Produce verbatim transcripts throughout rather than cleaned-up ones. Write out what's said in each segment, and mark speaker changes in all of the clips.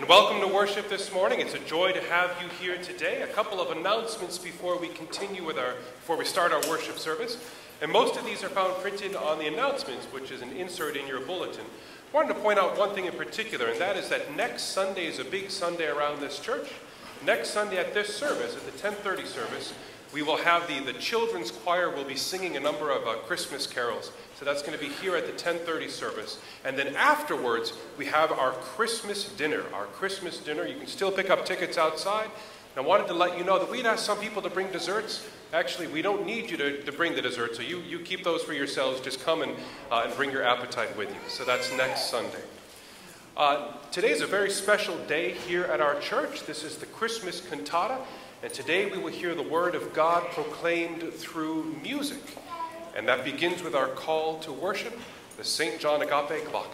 Speaker 1: And welcome to worship this morning. It's a joy to have you here today. A couple of announcements before we continue with our, before we start our worship service. And most of these are found printed on the announcements, which is an insert in your bulletin. I wanted to point out one thing in particular, and that is that next Sunday is a big Sunday around this church. Next Sunday at this service, at the ten thirty service, we will have the, the children's choir will be singing a number of uh, Christmas carols. So that's going to be here at the ten thirty service. And then afterwards, we have our Christmas dinner. Our Christmas dinner. You can still pick up tickets outside. And I wanted to let you know that we'd asked some people to bring desserts. Actually, we don't need you to, to bring the dessert, so you, you keep those for yourselves. Just come and, uh, and bring your appetite with you. So that's next Sunday. Uh, today is a very special day here at our church. This is the Christmas cantata. And today we will hear the Word of God proclaimed through music. And that begins with our call to worship, the Saint John Agape Glocke.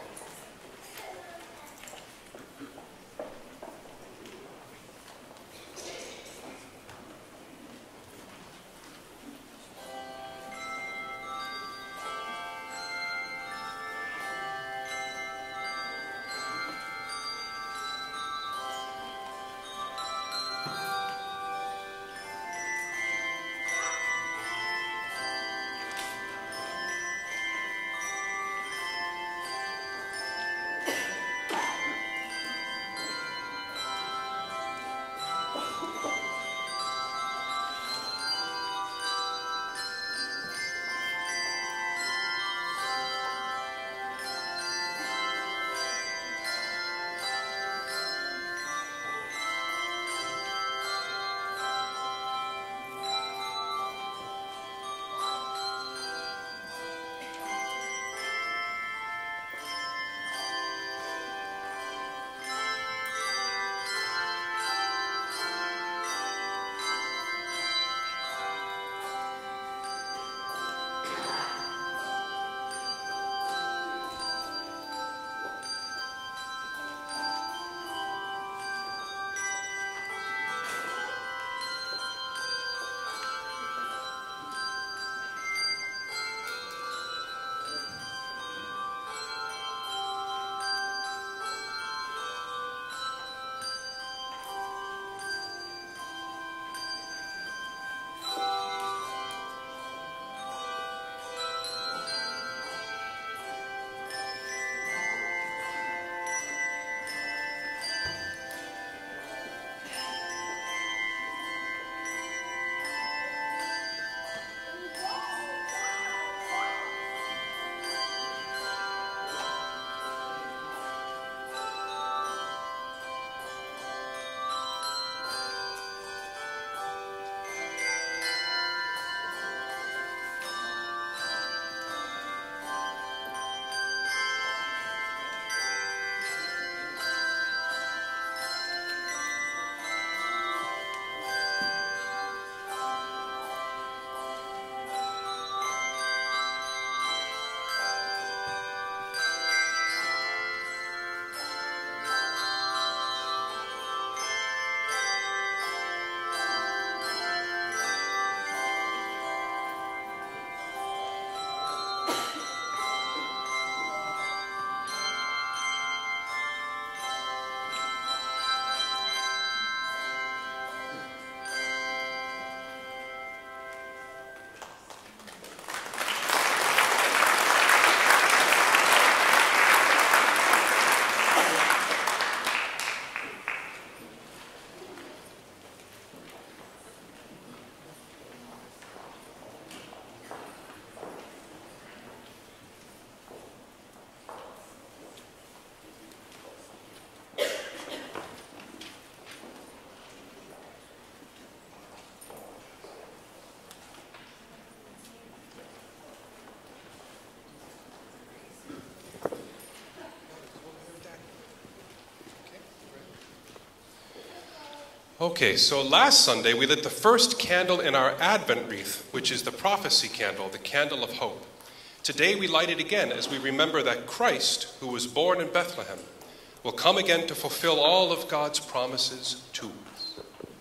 Speaker 1: Okay, so last Sunday we lit the first candle in our Advent wreath, which is the prophecy candle, the candle of hope. Today we light it again as we remember that Christ, who was born in Bethlehem, will come again to fulfill all of God's promises to us.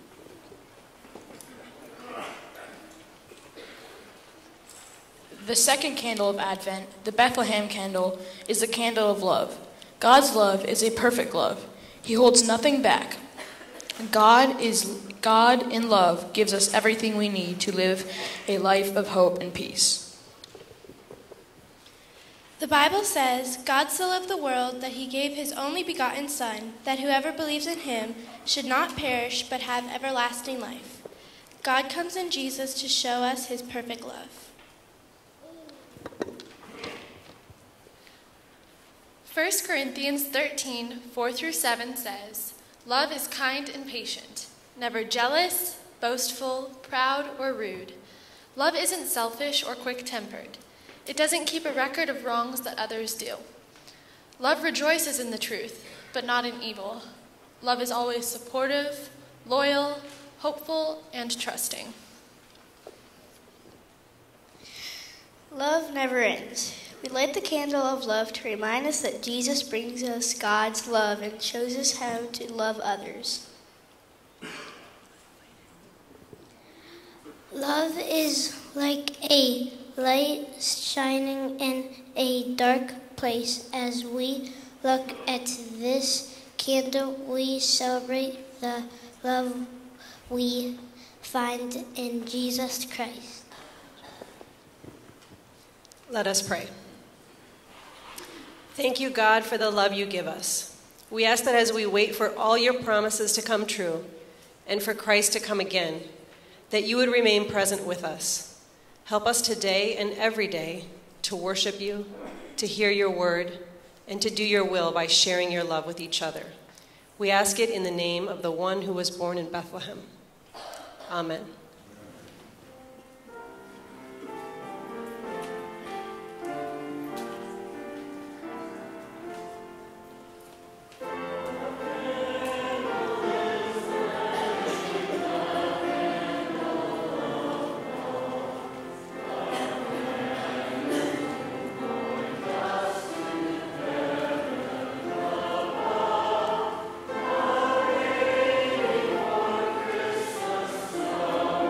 Speaker 2: The second candle of Advent, the Bethlehem candle, is the candle of love. God's love is a perfect love. He holds nothing back. God is God in love gives us everything we need to live a life of hope and peace.
Speaker 3: The Bible says, God so loved the world that he gave his only begotten Son, that whoever believes in him should not perish but have everlasting life. God comes in Jesus to show us his perfect love.
Speaker 4: First Corinthians thirteen, four through seven says, "Love is kind and patient, never jealous, boastful, proud, or rude. Love isn't selfish or quick-tempered. It doesn't keep a record of wrongs that others do. Love rejoices in the truth, but not in evil. Love is always supportive, loyal, hopeful, and trusting."
Speaker 5: Love never ends. We light the candle of love to remind us that Jesus brings us God's love and shows us how to love others.
Speaker 6: Love is like a light shining in a dark place. As we look at this candle, we celebrate the love we find in Jesus Christ.
Speaker 7: Let us pray. Thank you, God, for the love you give us. We ask that as we wait for all your promises to come true and for Christ to come again, that you would remain present with us. Help us today and every day to worship you, to hear your word, and to do your will by sharing your love with each other. We ask it in the name of the one who was born in Bethlehem. Amen.
Speaker 8: Christmas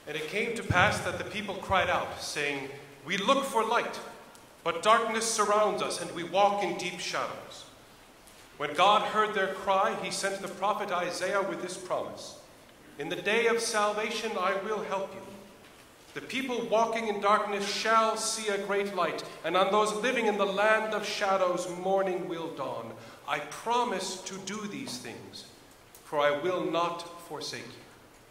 Speaker 1: And it came to pass that the people cried out, saying, "We look for light, but darkness surrounds us, and we walk in deep shadows." When God heard their cry, he sent the prophet Isaiah with this promise: "In the day of salvation I will help you. The people walking in darkness shall see a great light, and on those living in the land of shadows morning will dawn. I promise to do these things, for I will not forsake you."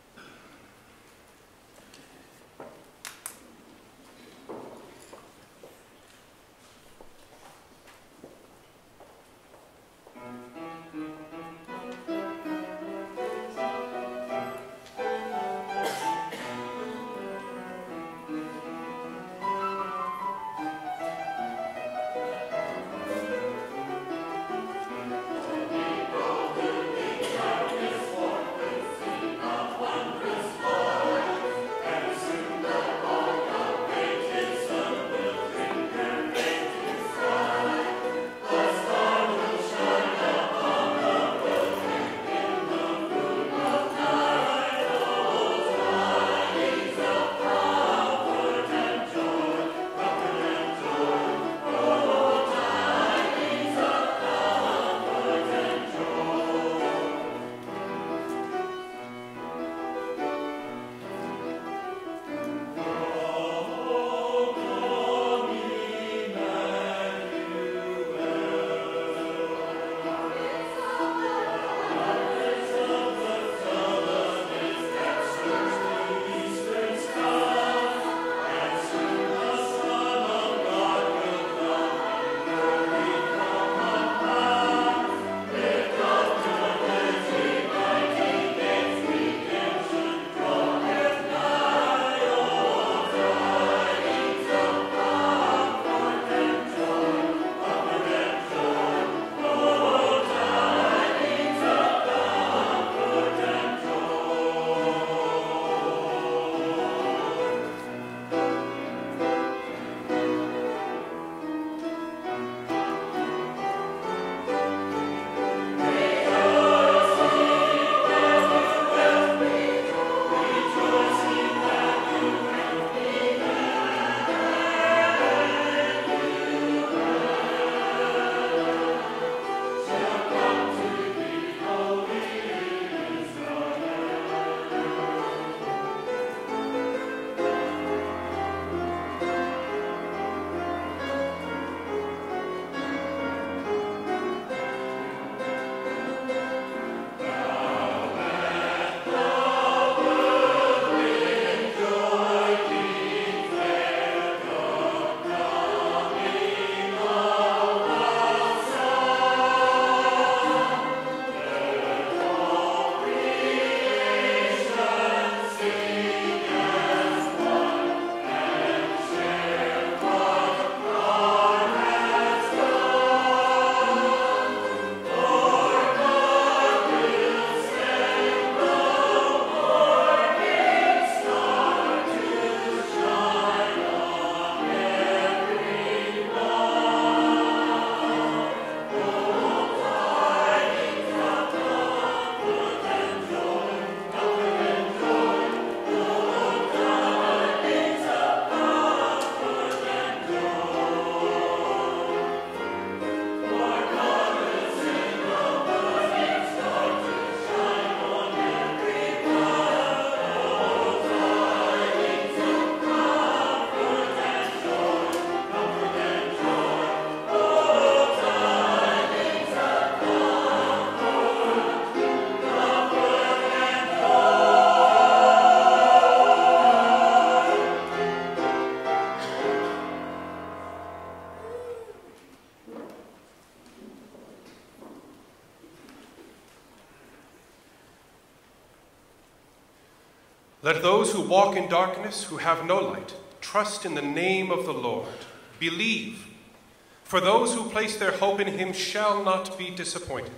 Speaker 1: Let those who walk in darkness, who have no light, trust in the name of the Lord. Believe, for those who place their hope in him shall not be disappointed.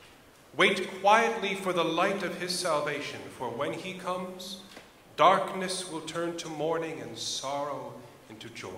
Speaker 1: Wait quietly for the light of his salvation, for when he comes, darkness will turn to mourning and sorrow into joy.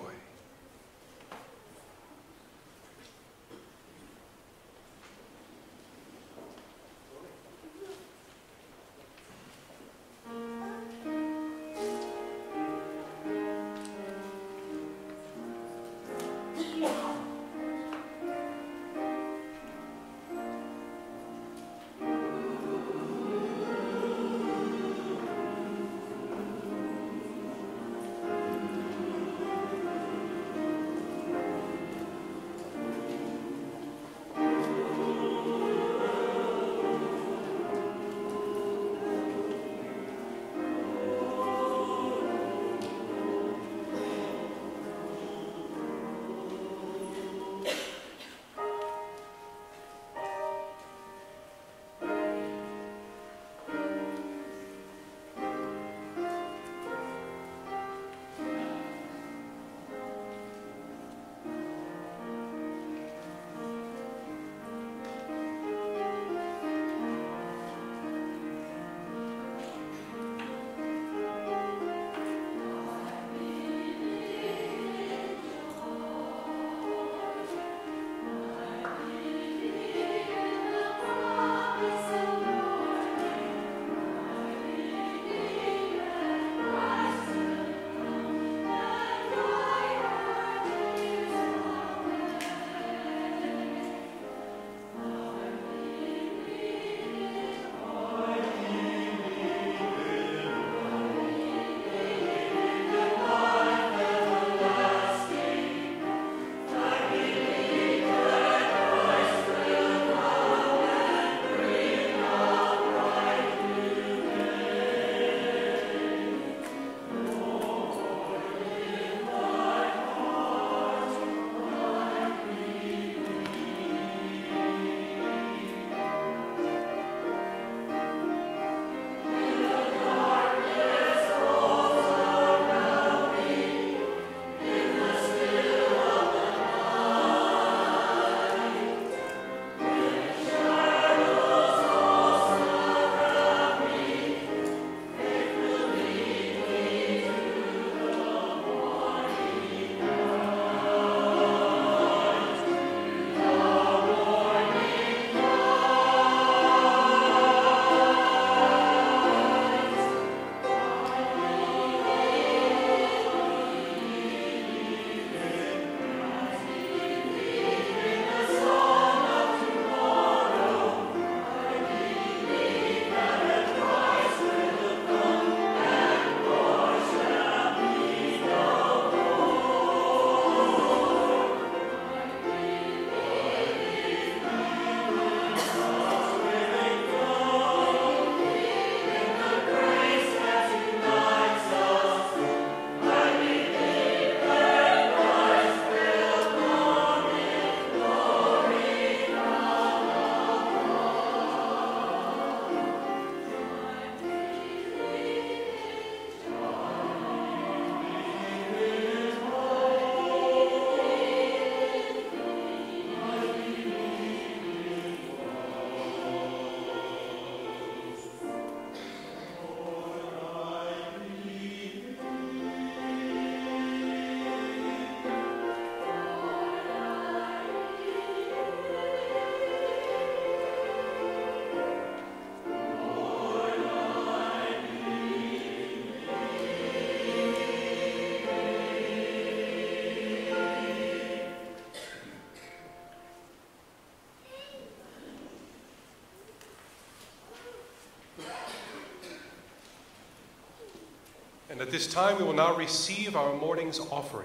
Speaker 1: And at this time, we will now receive our morning's offering.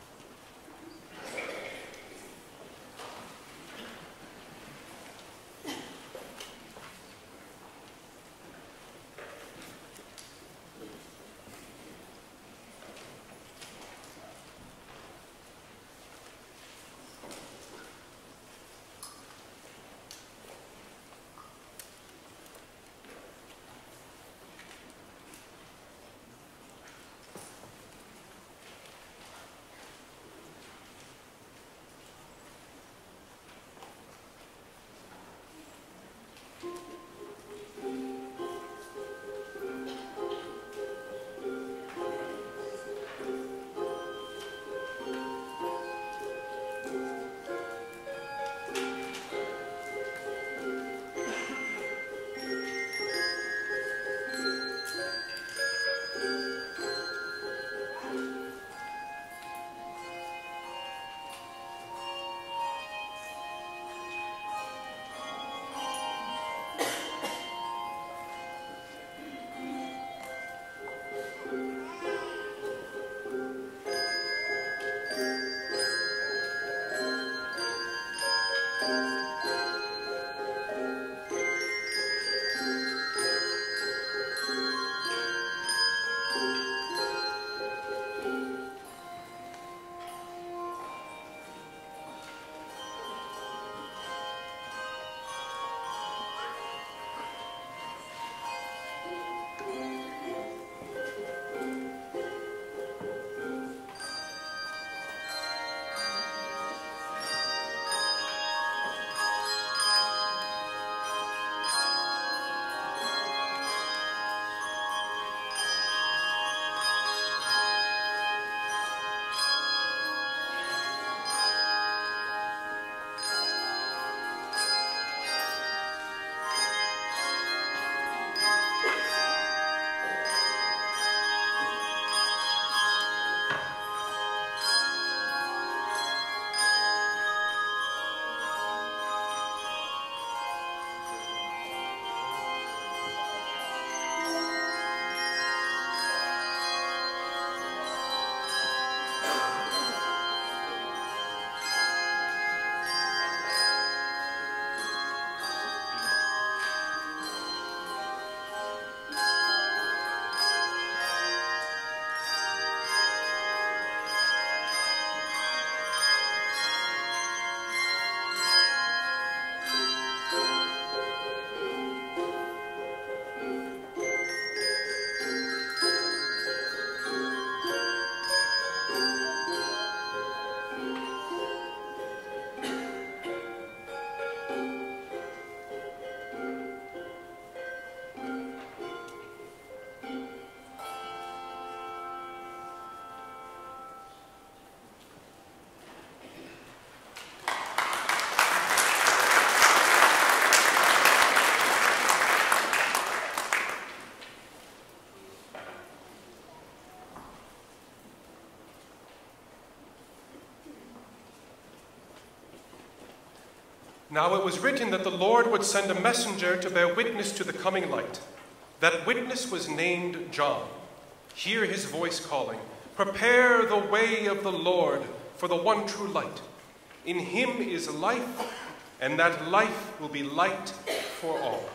Speaker 1: Now it was written that the Lord would send a messenger to bear witness to the coming light. That witness was named John. Hear his voice calling, "Prepare the way of the Lord for the one true light. In him is life, and that life will be light for all."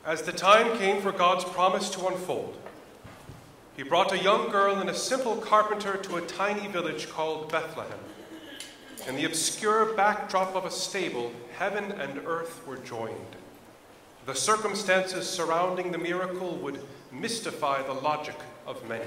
Speaker 1: As the time came for God's promise to unfold, he brought a young girl and a simple carpenter to a tiny village called Bethlehem. In the obscure backdrop of a stable, heaven and earth were joined. The circumstances surrounding the miracle would mystify the logic of many.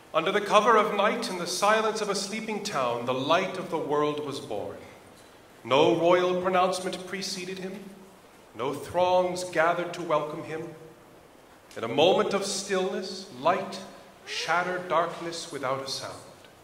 Speaker 1: Under the cover of night, in the silence of a sleeping town, the light of the world was born. No royal pronouncement preceded him. No throngs gathered to welcome him. In a moment of stillness, light shattered darkness without a sound.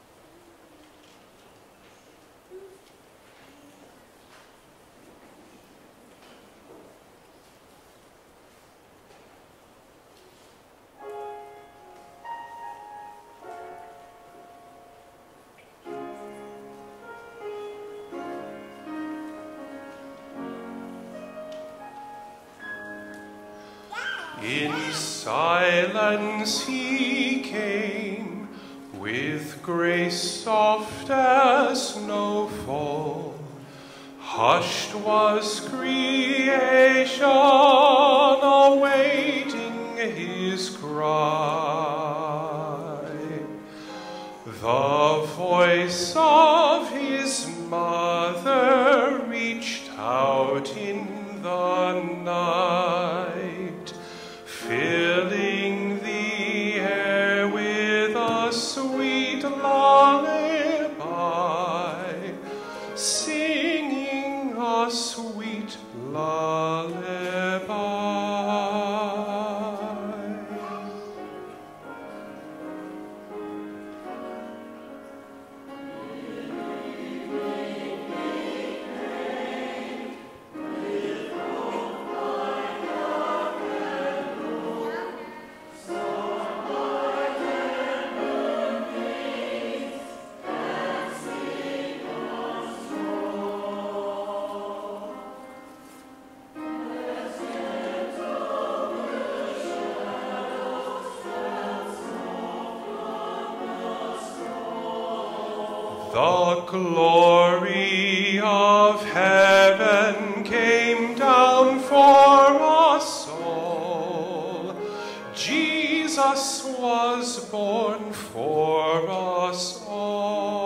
Speaker 1: In silence he came, with grace soft as snowfall. Hushed was creation, awaiting his cry. The voice of his mother reached out in the night, filling the air with a sweet lullaby, singing a sweet lullaby. The glory of heaven came down for us all. Jesus was born for us all.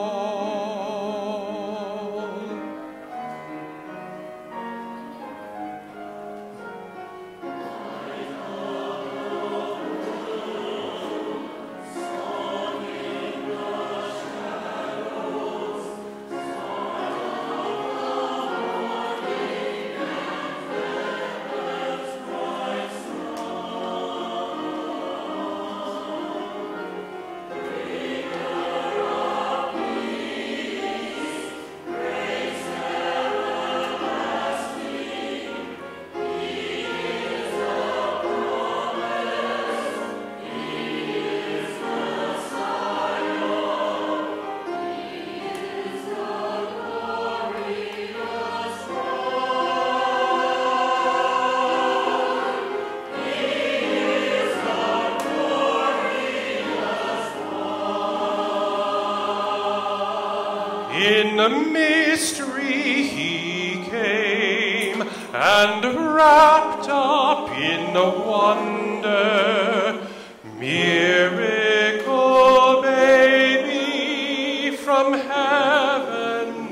Speaker 1: In a mystery he came, and wrapped up in a wonder, miracle baby from heaven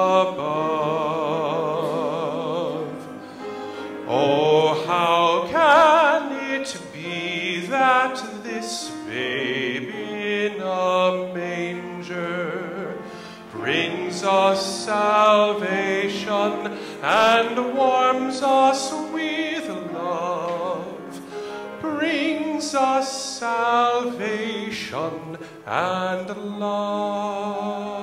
Speaker 1: above. Oh, how can it be that this babe in a manger brings us salvation and warms us with love, brings us salvation and love.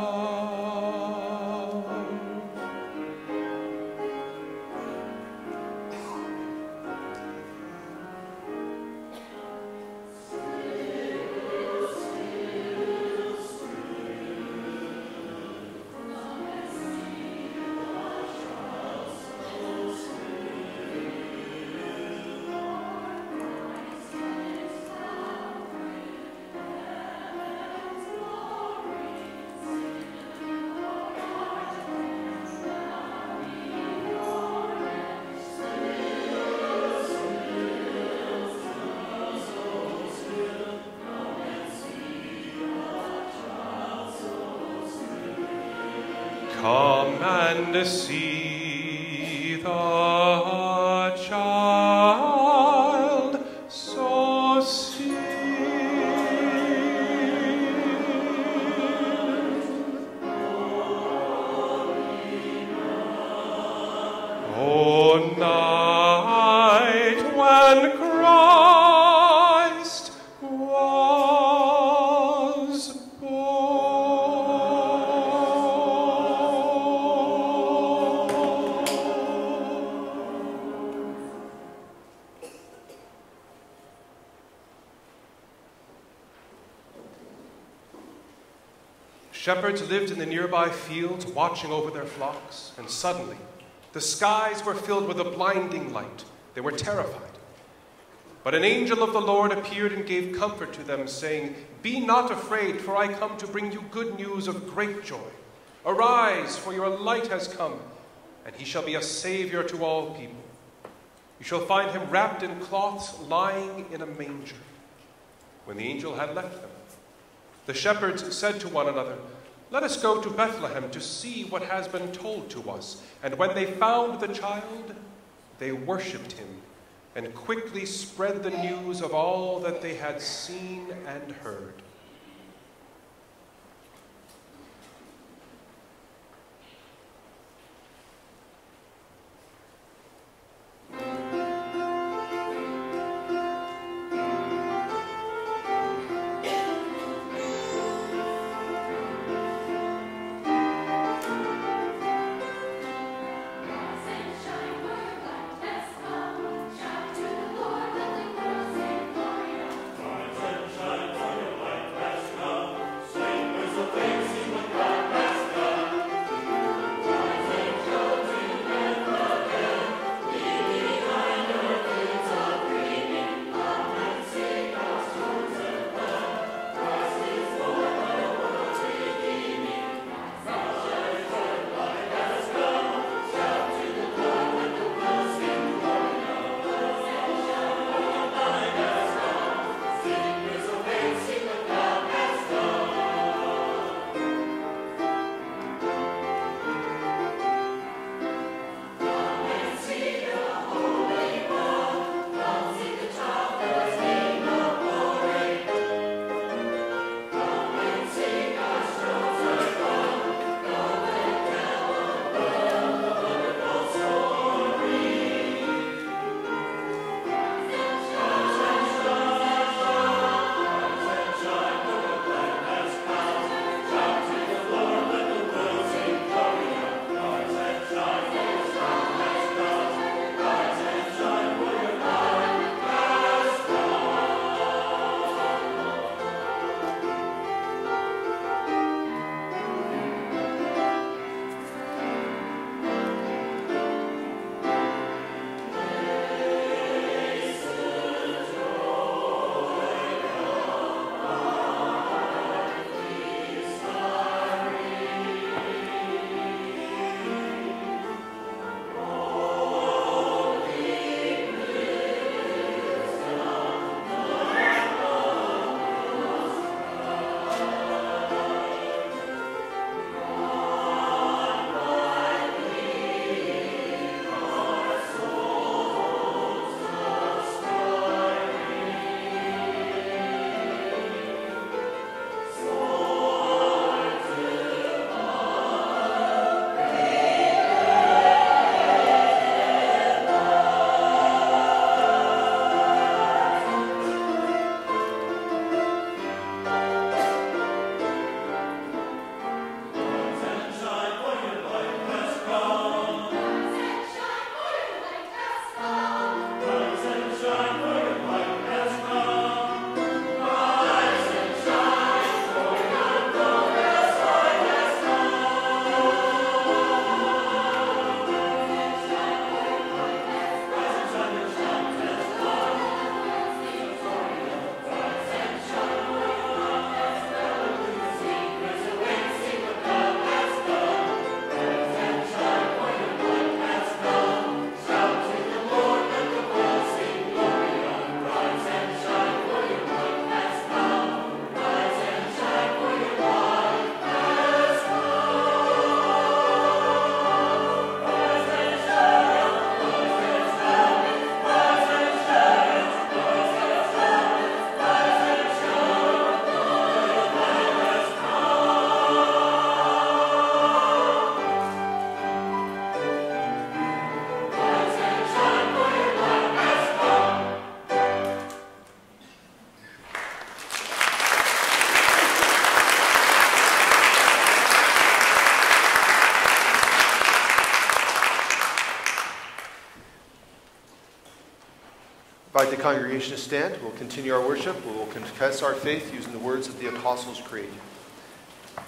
Speaker 1: Come and see the child so sweet. Shepherds lived in the nearby fields, watching over their flocks, and suddenly the skies were filled with a blinding light. They were terrified. But an angel of the Lord appeared and gave comfort to them, saying, "Be not afraid, for I come to bring you good news of great joy. Arise, for your light has come, and he shall be a savior to all people. You shall find him wrapped in cloths, lying in a manger." When the angel had left them, the shepherds said to one another, "Let us go to Bethlehem to see what has been told to us." And when they found the child, they worshipped him and quickly spread the news of all that they had seen and heard.
Speaker 8: Invite the congregation to stand. We'll continue our worship. We will confess our faith using the words of the Apostles' Creed.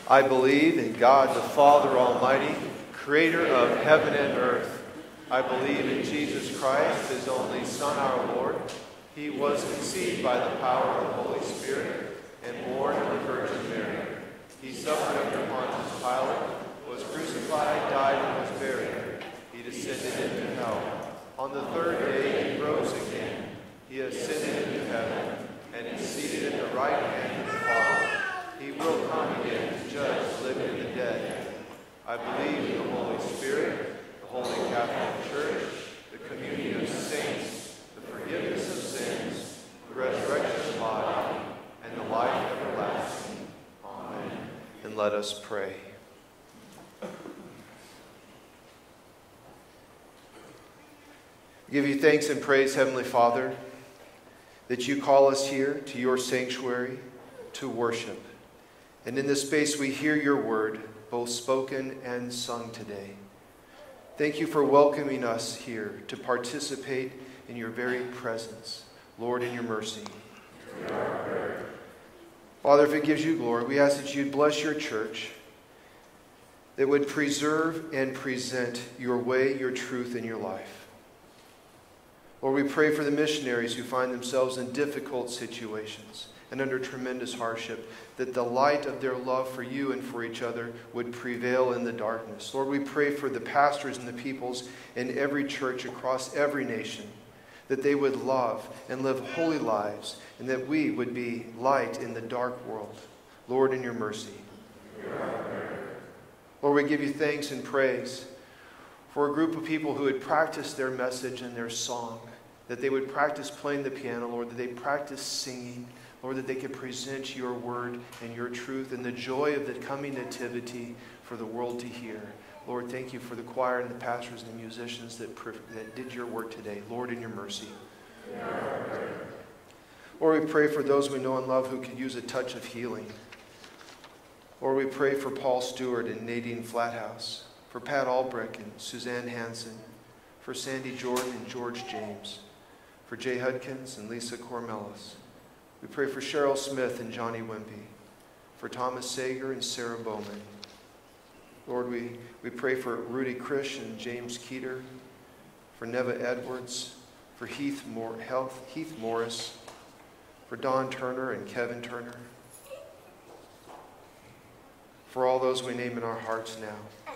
Speaker 8: I believe in God the Father Almighty, creator of heaven and earth. I believe in Jesus Christ, his only Son, our Lord. He was conceived by the power of the Holy Spirit and born of the Virgin Mary. He suffered under Pontius Pilate, was crucified, died, and was buried. He descended into hell. On the third day he rose again. He ascended into heaven and is seated at the right hand of the Father. He will come again to judge the living and the dead. I believe in the Holy Spirit, the Holy Catholic Church, the communion of saints, the forgiveness of sins, the resurrection of the body, and the life everlasting. Amen. And let us pray. We give you thanks and praise, Heavenly Father, that you call us here to your sanctuary to worship. And in this space we hear your word, both spoken and sung today. Thank you for welcoming us here to participate in your very presence. Lord, in your mercy. Father, if it gives you glory, we ask that you'd bless your church, that would preserve and present your way, your truth, and your life. Lord, we pray for the missionaries who find themselves in difficult situations and under tremendous hardship, that the light of their love for you and for each other would prevail in the darkness. Lord, we pray for the pastors and the peoples in every church across every nation, that they would love and live holy lives, and that we would be light in the dark world. Lord, in your mercy. Lord, we give you thanks and praise for a group of people who had practiced their message and their song, that they would practice playing the piano, Lord, that they practice singing, Lord, that they could present your word and your truth and the joy of the coming nativity for the world to hear. Lord, thank you for the choir and the pastors and the musicians that, that did your work today. Lord, in your mercy. Lord, we pray for those we know and love who could use a touch of healing. Lord, we pray for Paul Stewart and Nadine Flathouse, for Pat Albrecht and Suzanne Hansen, for Sandy Jordan and George James, for Jay Hudkins and Lisa Cormelis. We pray for Cheryl Smith and Johnny Wimpy, for Thomas Sager and Sarah Bowman. Lord, we, we pray for Rudy Krish and James Keeter, for Neva Edwards, for Heath, Moore, Health, Heath Morris, for Don Turner and Kevin Turner, for all those we name in our hearts now.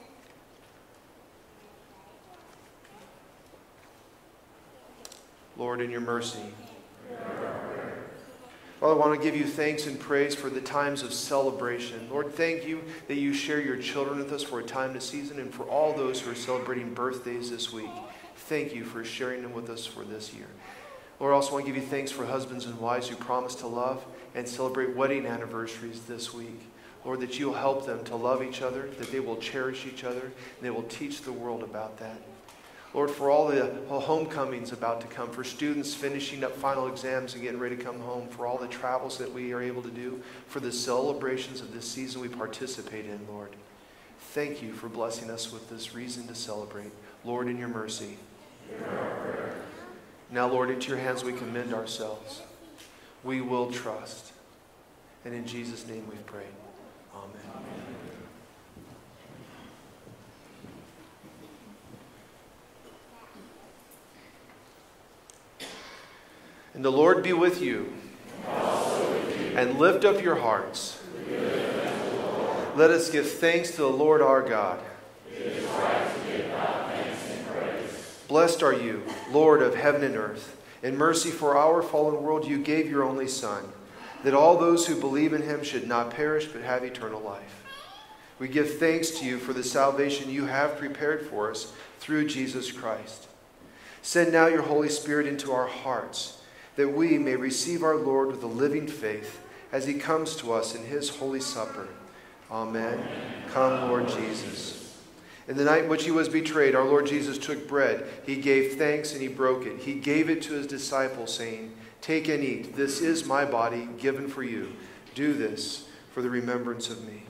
Speaker 8: Lord, in your mercy. Father, I want to give you thanks and praise for the times of celebration. Lord, thank you that you share your children with us for a time this season, and for all those who are celebrating birthdays this week. Thank you for sharing them with us for this year. Lord, I also want to give you thanks for husbands and wives who promise to love and celebrate wedding anniversaries this week. Lord, that you'll help them to love each other, that they will cherish each other, and they will teach the world about that. Lord, for all the homecomings about to come, for students finishing up final exams and getting ready to come home, for all the travels that we are able to do, for the celebrations of this season we participate in, Lord. Thank you for blessing us with this reason to celebrate. Lord, in your mercy. Now, Lord, into your hands we commend ourselves. We will trust. And in Jesus' name we've prayed. Amen. And the Lord be with you. And lift up your hearts. Let us give thanks to the Lord our God. Blessed are you, Lord of heaven and earth. In mercy for our fallen world, you gave your only Son, that all those who believe in him should not perish but have eternal life. We give thanks to you for the salvation you have prepared for us through Jesus Christ. Send now your Holy Spirit into our hearts, that we may receive our Lord with a living faith as he comes to us in his holy supper. Amen. Amen. Come, Lord Jesus. In the night in which he was betrayed, our Lord Jesus took bread. He gave thanks and he broke it. He gave it to his disciples, saying, "Take and eat. This is my body given for you. Do this for the remembrance of me."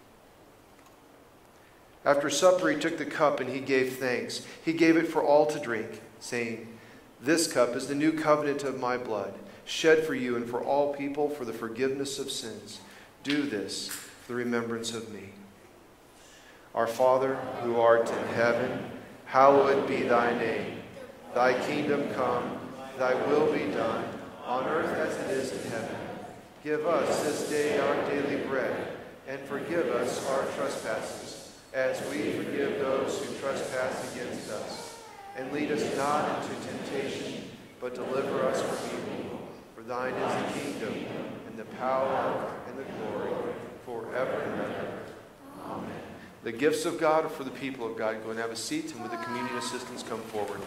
Speaker 8: After supper, he took the cup and he gave thanks. He gave it for all to drink, saying, "This cup is the new covenant of my blood, shed for you and for all people for the forgiveness of sins. Do this for the remembrance of me. Our Father, who art in heaven, hallowed be thy name. Thy kingdom come, thy will be done, on earth as it is in heaven. Give us this day our daily bread, and forgive us our trespasses, as we forgive those who trespass against us. And lead us not into temptation, but deliver us from evil. For thine is the kingdom, and the power, and the glory, forever and ever. Amen. The gifts of God are for the people of God. Go and have a seat, and with the communion assistants come forward.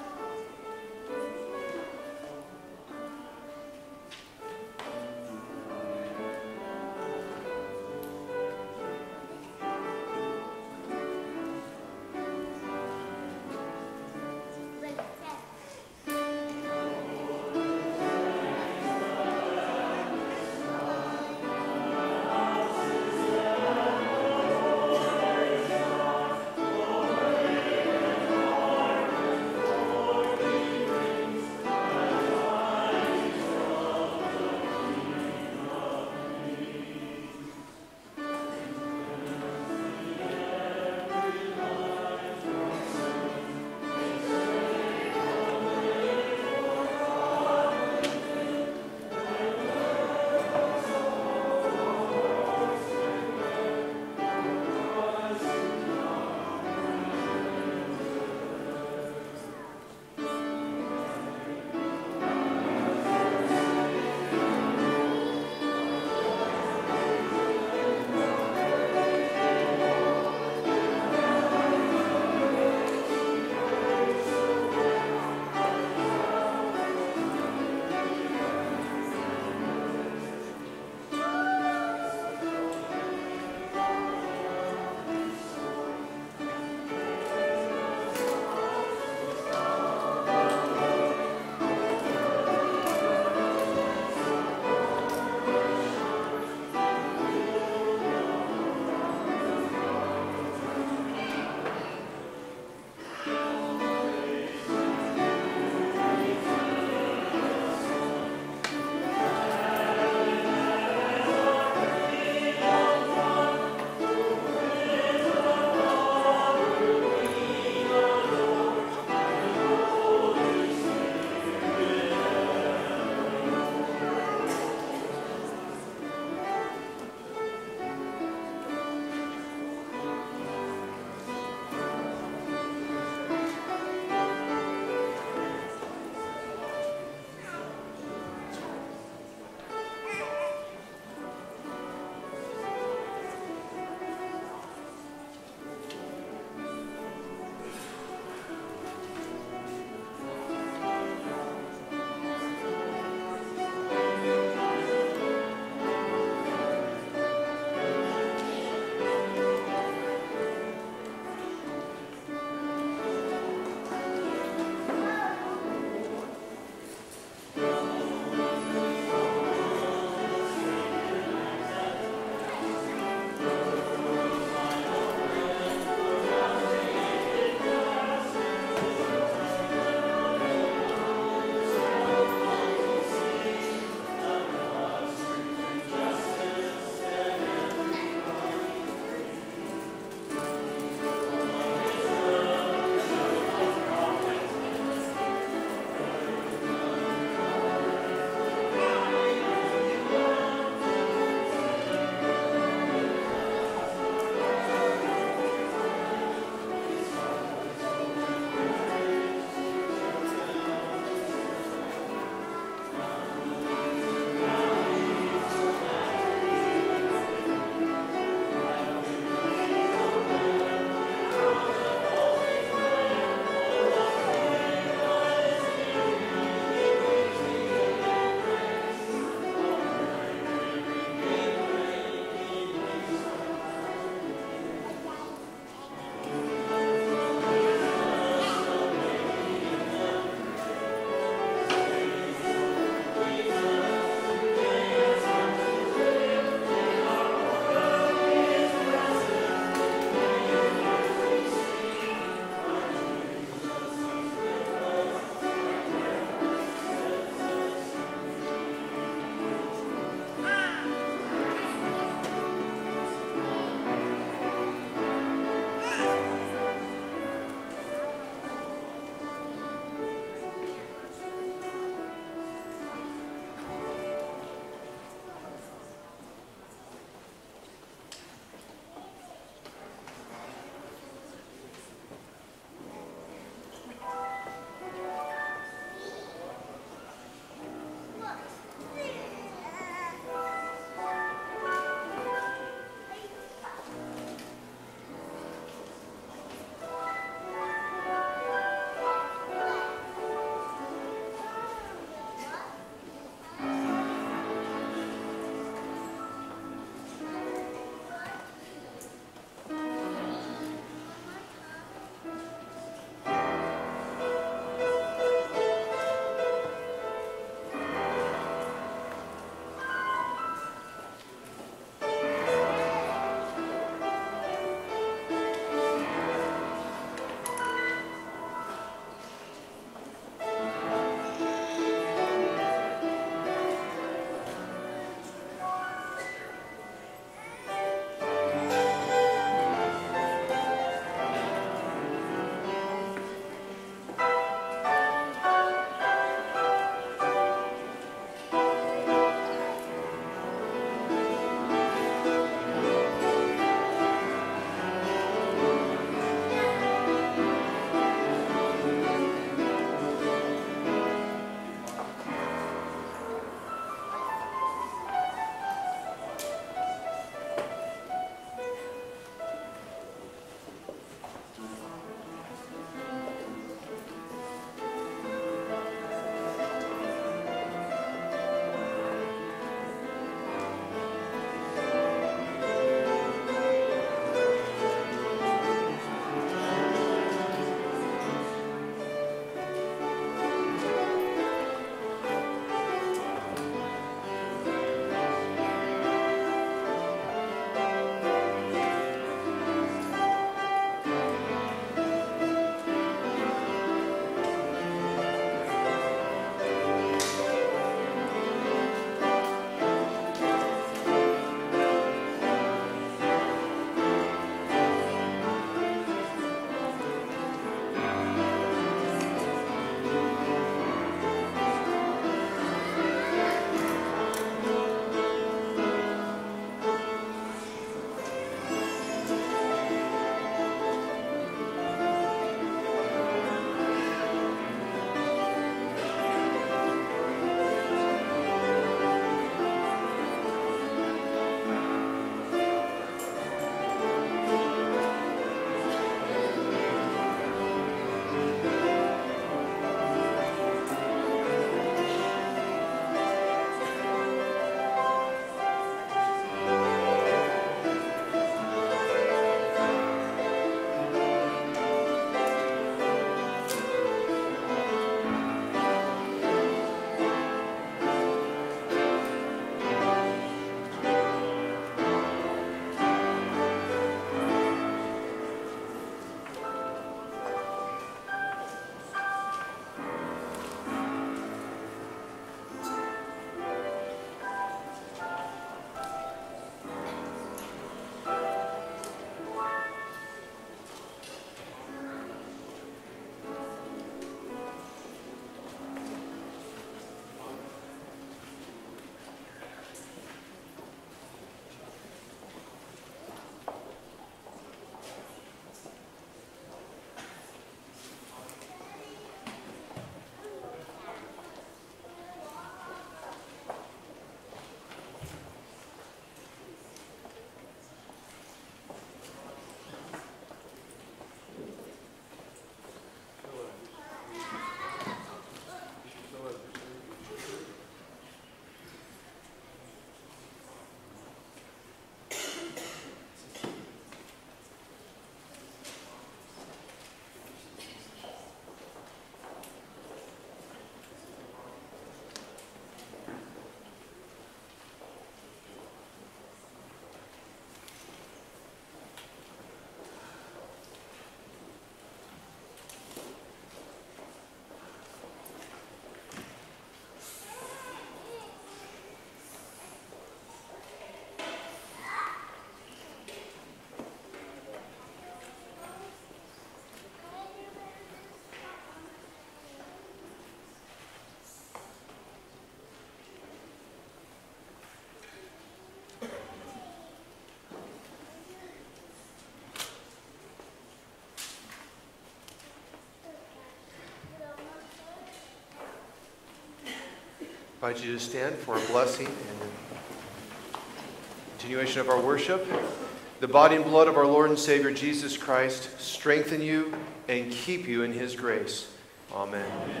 Speaker 8: I invite you to stand for a blessing and continuation of our worship. The body and blood of our Lord and Savior Jesus Christ strengthen you and keep you in his grace. Amen. Amen.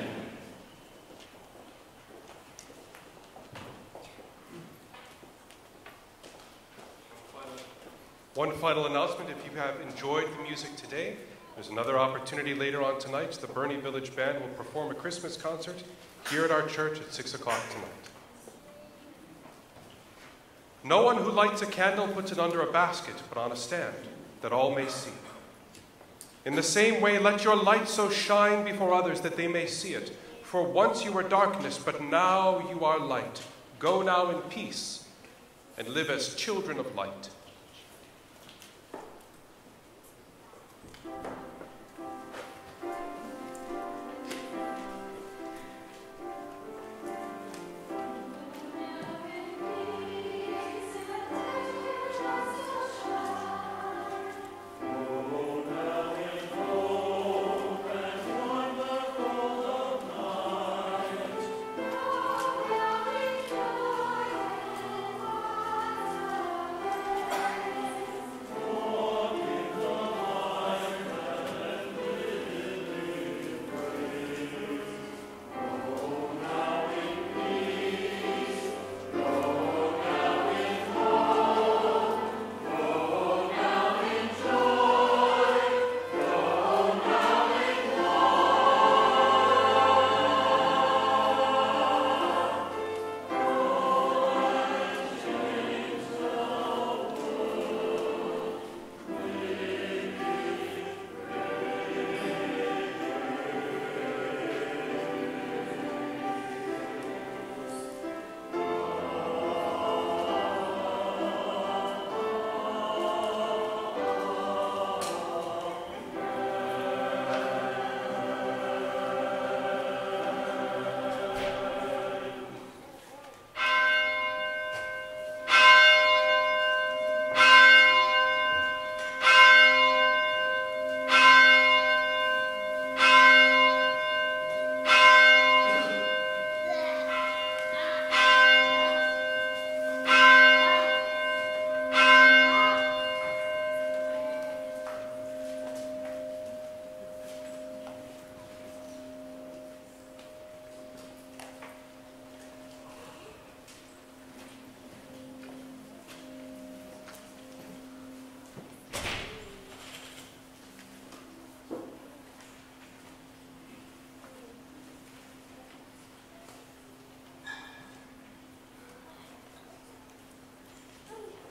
Speaker 1: One final announcement, if you have enjoyed the music today, there's another opportunity later on tonight. The Burnie Village Band will perform a Christmas concert here at our church at six o'clock tonight. No one who lights a candle puts it under a basket, but on a stand, that all may see. In the same way, let your light so shine before others that they may see it. For once you were darkness, but now you are light. Go now in peace and live as children of light.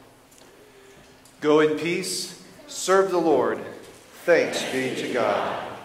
Speaker 8: Go in peace, serve the Lord. Thanks be to God.